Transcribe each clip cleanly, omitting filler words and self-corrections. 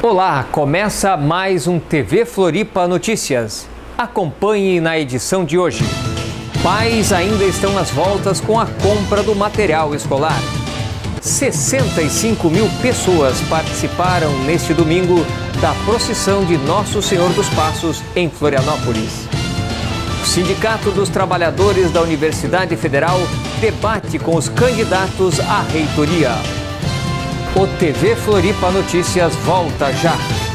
Olá, começa mais um TV Floripa Notícias. Acompanhe na edição de hoje. Pais ainda estão nas voltas com a compra do material escolar. 65 mil pessoas participaram neste domingo da procissão de Nosso Senhor dos Passos em Florianópolis. O Sindicato dos Trabalhadores da Universidade Federal debate com os candidatos à reitoria. O TV Floripa Notícias volta já.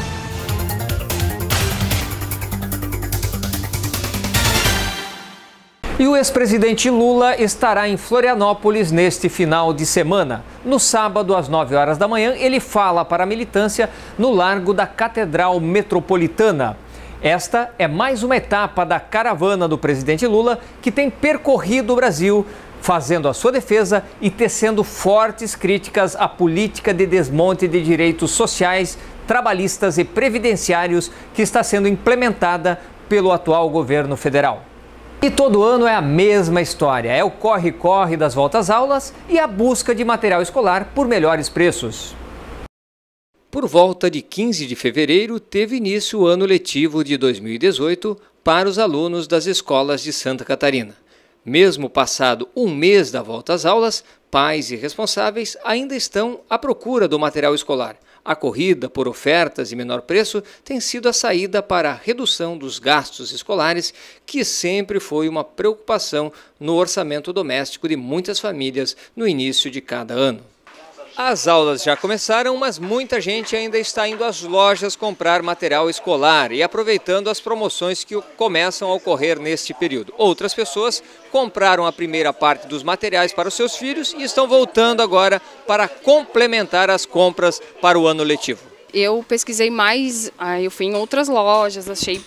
E o ex-presidente Lula estará em Florianópolis neste final de semana. No sábado, às 9 horas da manhã, ele fala para a militância no Largo da Catedral Metropolitana. Esta é mais uma etapa da caravana do presidente Lula, que tem percorrido o Brasil, fazendo a sua defesa e tecendo fortes críticas à política de desmonte de direitos sociais, trabalhistas e previdenciários que está sendo implementada pelo atual governo federal. E todo ano é a mesma história, é o corre-corre das voltas-aulas e a busca de material escolar por melhores preços. Por volta de 15 de fevereiro, teve início o ano letivo de 2018 para os alunos das escolas de Santa Catarina. Mesmo passado um mês da volta às aulas, pais e responsáveis ainda estão à procura do material escolar. A corrida por ofertas e menor preço tem sido a saída para a redução dos gastos escolares, que sempre foi uma preocupação no orçamento doméstico de muitas famílias no início de cada ano. As aulas já começaram, mas muita gente ainda está indo às lojas comprar material escolar e aproveitando as promoções que começam a ocorrer neste período. Outras pessoas compraram a primeira parte dos materiais para os seus filhos e estão voltando agora para complementar as compras para o ano letivo. Eu pesquisei mais, eu fui em outras lojas, achei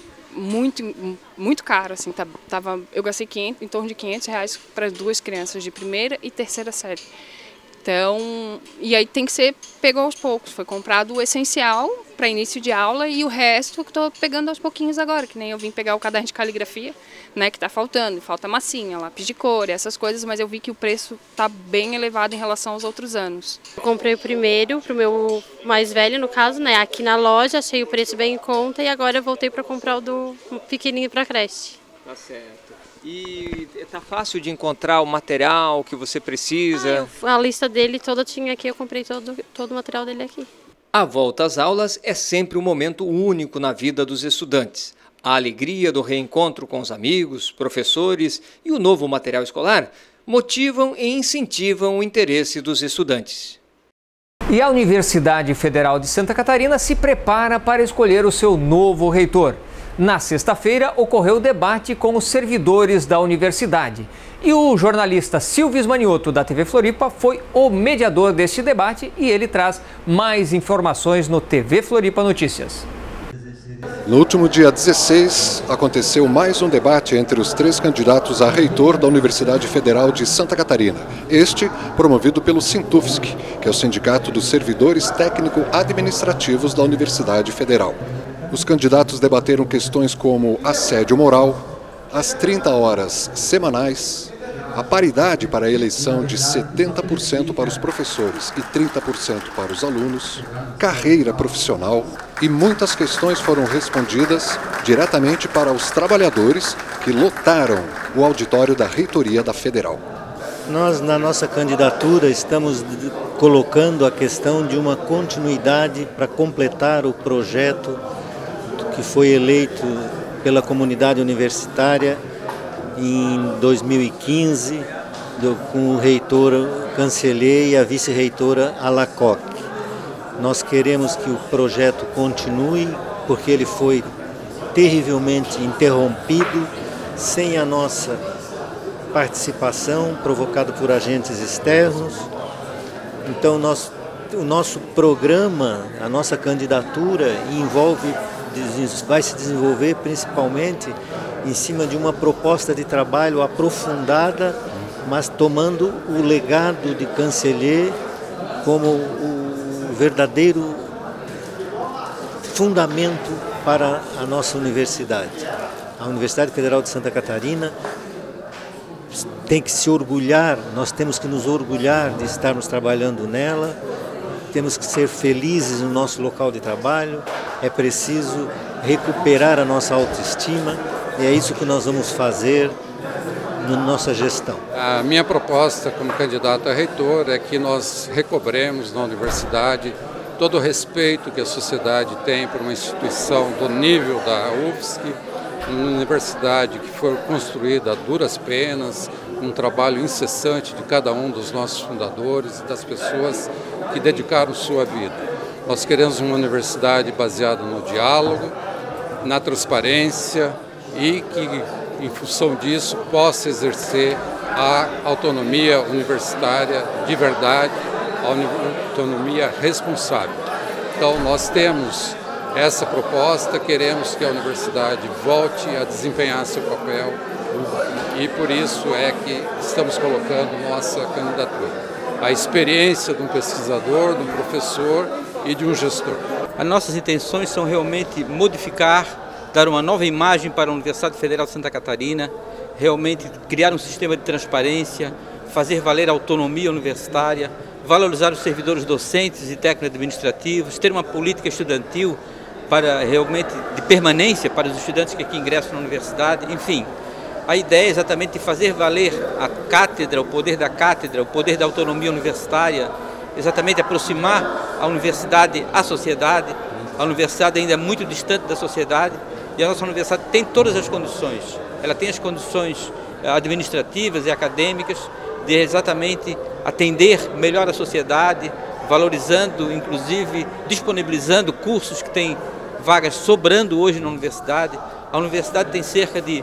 muito caro, assim, eu gastei em torno de R$500 para duas crianças de primeira e terceira série. Então, e aí tem que ser pego aos poucos. Foi comprado o essencial para início de aula e o resto que estou pegando aos pouquinhos agora, que nem eu vim pegar o caderno de caligrafia, né, que está faltando. Falta massinha, lápis de cor, essas coisas, mas eu vi que o preço está bem elevado em relação aos outros anos. Eu comprei o primeiro para o meu mais velho, no caso, né, aqui na loja, achei o preço bem em conta e agora eu voltei para comprar o do pequenininho para a creche. Tá certo. E tá fácil de encontrar o material que você precisa? A lista dele toda tinha aqui, eu comprei todo o material dele aqui. A volta às aulas é sempre um momento único na vida dos estudantes. A alegria do reencontro com os amigos, professores e o novo material escolar motivam e incentivam o interesse dos estudantes. E a Universidade Federal de Santa Catarina se prepara para escolher o seu novo reitor. Na sexta-feira, ocorreu o debate com os servidores da universidade. E o jornalista Silvis Manioto, da TV Floripa, foi o mediador deste debate e ele traz mais informações no TV Floripa Notícias. No último dia 16, aconteceu mais um debate entre os três candidatos a reitor da Universidade Federal de Santa Catarina. Este promovido pelo Sintufsc, que é o Sindicato dos Servidores Técnico-Administrativos da Universidade Federal. Os candidatos debateram questões como assédio moral, as 30 horas semanais, a paridade para a eleição de 70% para os professores e 30% para os alunos, carreira profissional e muitas questões foram respondidas diretamente para os trabalhadores que lotaram o auditório da reitoria da Federal. Nós, na nossa candidatura, estamos colocando a questão de uma continuidade para completar o projeto que foi eleito pela comunidade universitária em 2015, com o reitor Cancellier e a vice-reitora Alacoque. Nós queremos que o projeto continue, porque ele foi terrivelmente interrompido, sem a nossa participação, provocado por agentes externos. Então, o nosso programa, a nossa candidatura vai se desenvolver principalmente em cima de uma proposta de trabalho aprofundada, mas tomando o legado de Cancellier como o verdadeiro fundamento para a nossa universidade. A Universidade Federal de Santa Catarina tem que se orgulhar, nós temos que nos orgulhar de estarmos trabalhando nela, temos que ser felizes no nosso local de trabalho, é preciso recuperar a nossa autoestima e é isso que nós vamos fazer na nossa gestão. A minha proposta como candidato a reitor é que nós recobremos na universidade todo o respeito que a sociedade tem por uma instituição do nível da UFSC, uma universidade que foi construída a duras penas, um trabalho incessante de cada um dos nossos fundadores e das pessoas que dedicaram sua vida. Nós queremos uma universidade baseada no diálogo, na transparência e que, em função disso, possa exercer a autonomia universitária de verdade, a autonomia responsável. Então, nós temos essa proposta, queremos que a universidade volte a desempenhar seu papel e por isso é que estamos colocando nossa candidatura. A experiência de um pesquisador, de um professor e de um gestor. As nossas intenções são realmente modificar, dar uma nova imagem para a Universidade Federal de Santa Catarina, realmente criar um sistema de transparência, fazer valer a autonomia universitária, valorizar os servidores docentes e técnicos administrativos, ter uma política estudantil para realmente de permanência para os estudantes que aqui ingressam na universidade, enfim. A ideia é exatamente de fazer valer a cátedra, o poder da cátedra, o poder da autonomia universitária, exatamente aproximar a universidade à sociedade. A universidade ainda é muito distante da sociedade e a nossa universidade tem todas as condições. Ela tem as condições administrativas e acadêmicas de exatamente atender melhor a sociedade, valorizando, inclusive disponibilizando cursos que têm vagas sobrando hoje na universidade. A universidade tem cerca de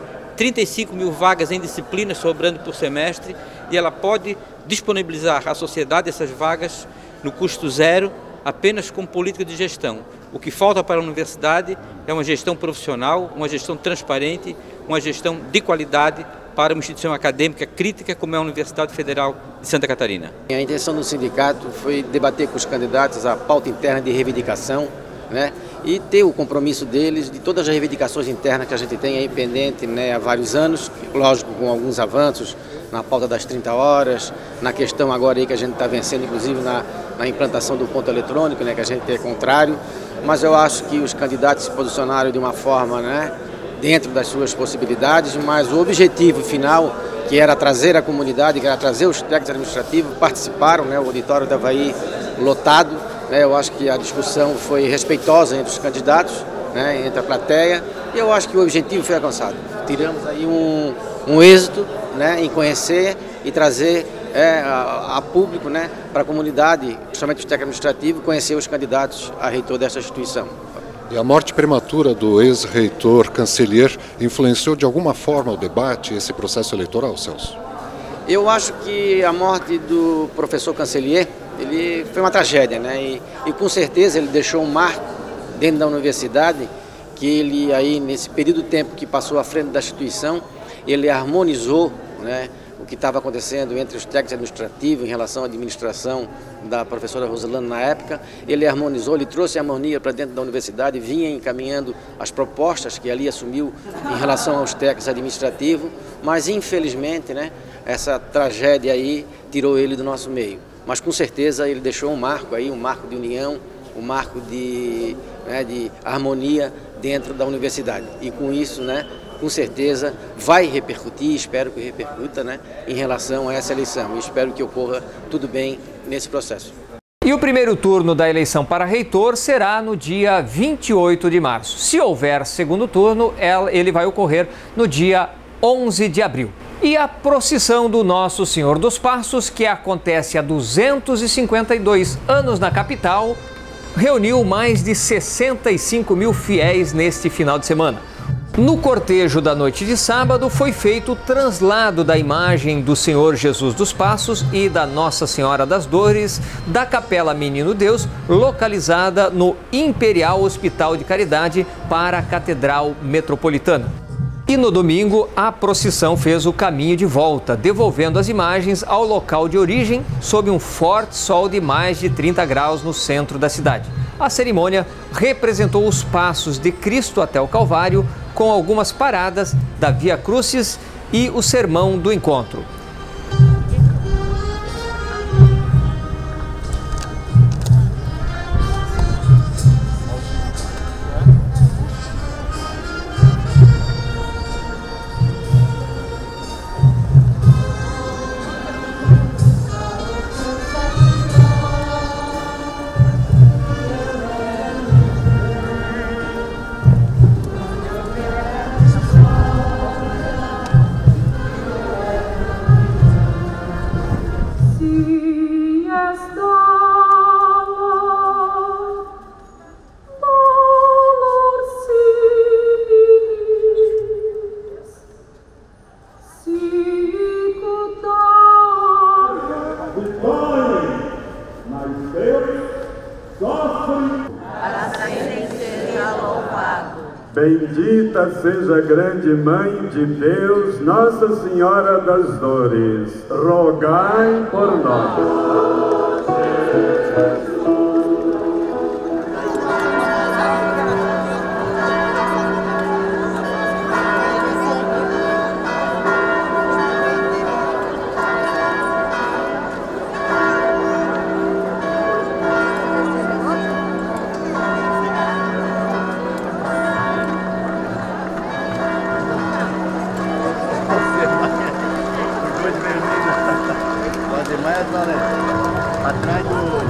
35 mil vagas em disciplinas sobrando por semestre e ela pode disponibilizar à sociedade essas vagas no custo zero, apenas com política de gestão. O que falta para a universidade é uma gestão profissional, uma gestão transparente, uma gestão de qualidade para uma instituição acadêmica crítica como é a Universidade Federal de Santa Catarina. A intenção do sindicato foi debater com os candidatos a pauta interna de reivindicação, né, e ter o compromisso deles de todas as reivindicações internas que a gente tem aí pendente, né, há vários anos, lógico, com alguns avanços na pauta das 30 horas, na questão agora aí que a gente está vencendo, inclusive na implantação do ponto eletrônico, né, que a gente é contrário, mas eu acho que os candidatos se posicionaram de uma forma, né, dentro das suas possibilidades, mas o objetivo final, que era trazer a comunidade, que era trazer os técnicos administrativos, participaram, né, o auditório estava aí lotado, né, eu acho que a discussão foi respeitosa entre os candidatos, né, entre a plateia, e eu acho que o objetivo foi alcançado. Tiramos aí um êxito, né, em conhecer e trazer a público, né, para a comunidade, principalmente os técnicos administrativos, conhecer os candidatos a reitor dessa instituição. E a morte prematura do ex-reitor Cancellier influenciou de alguma forma o debate, esse processo eleitoral, Celso? Eu acho que a morte do professor Cancellier, ele foi uma tragédia, né? E com certeza ele deixou um marco dentro da universidade, que ele aí nesse período de tempo que passou à frente da instituição, ele harmonizou, né, o que estava acontecendo entre os técnicos administrativos em relação à administração da professora Rosalana na época. Ele harmonizou, ele trouxe a harmonia para dentro da universidade, vinha encaminhando as propostas que ali assumiu em relação aos técnicos administrativos, mas infelizmente, né, essa tragédia aí tirou ele do nosso meio. Mas com certeza ele deixou um marco aí, um marco de união, um marco de harmonia dentro da universidade. E com isso, né, com certeza vai repercutir, espero que repercuta, né, em relação a essa eleição. E espero que ocorra tudo bem nesse processo. E o primeiro turno da eleição para reitor será no dia 28 de março. Se houver segundo turno, ele vai ocorrer no dia 11 de abril. E a procissão do Nosso Senhor dos Passos, que acontece há 252 anos na capital, reuniu mais de 65 mil fiéis neste final de semana. No cortejo da noite de sábado foi feito o translado da imagem do Senhor Jesus dos Passos e da Nossa Senhora das Dores da Capela Menino Deus, localizada no Imperial Hospital de Caridade, para a Catedral Metropolitana. E no domingo, a procissão fez o caminho de volta, devolvendo as imagens ao local de origem sob um forte sol de mais de 30 graus no centro da cidade. A cerimônia representou os passos de Cristo até o Calvário, com algumas paradas da Via Crucis e o Sermão do Encontro. Bendita seja a grande Mãe de Deus, Nossa Senhora das Dores, rogai por nós. Atrás do...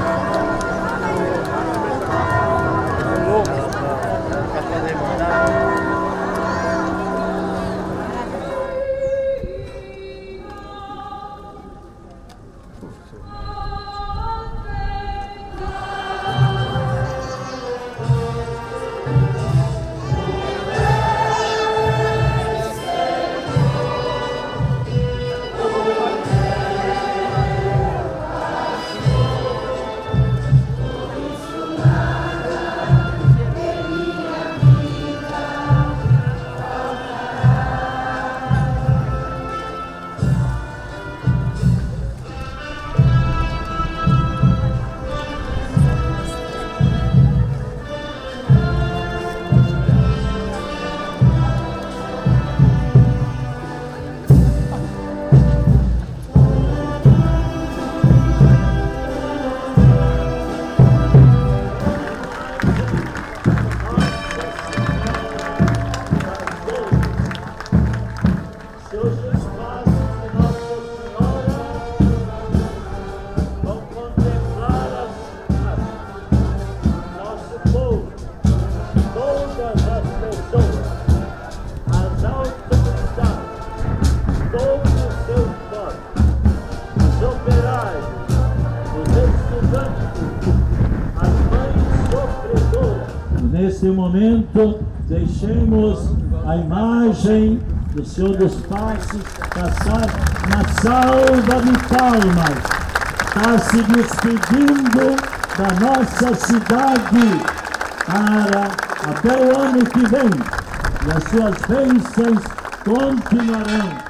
Nesse momento, deixemos a imagem do Senhor dos Passos passar na salva de palmas. Está se despedindo da nossa cidade para até o ano que vem. E as suas bênçãos continuarão.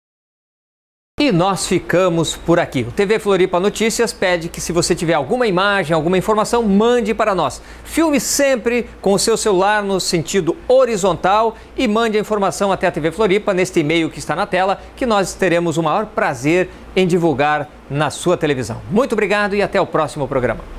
E nós ficamos por aqui. O TV Floripa Notícias pede que, se você tiver alguma imagem, alguma informação, mande para nós. Filme sempre com o seu celular no sentido horizontal e mande a informação até a TV Floripa neste e-mail que está na tela, que nós teremos o maior prazer em divulgar na sua televisão. Muito obrigado e até o próximo programa.